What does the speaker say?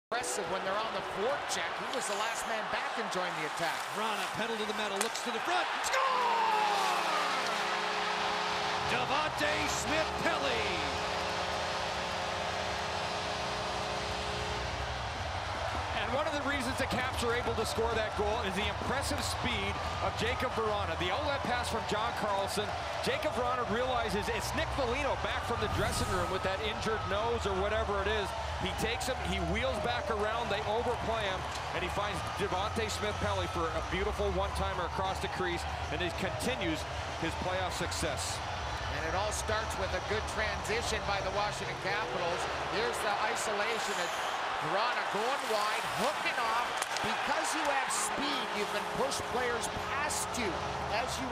Aggressive when they're on the forecheck. He was the last man back and joined the attack. Vrana, pedal to the metal, looks to the front. Score! Devante Smith-Pelly. And one of the reasons the Caps are able to score that goal is the impressive speed of Jacob Vrana. The outlet pass from John Carlson. Jacob Vrana realizes it's Nick Foligno back from the dressing room with that injured nose or whatever it is. He takes him, he wheels back around, they overplay him, and he finds Devante Smith-Pelly for a beautiful one-timer across the crease, and he continues his playoff success. And it all starts with a good transition by the Washington Capitals. Here's the isolation. Vrana going wide, hooking off. Because you have speed, you can push players past you as you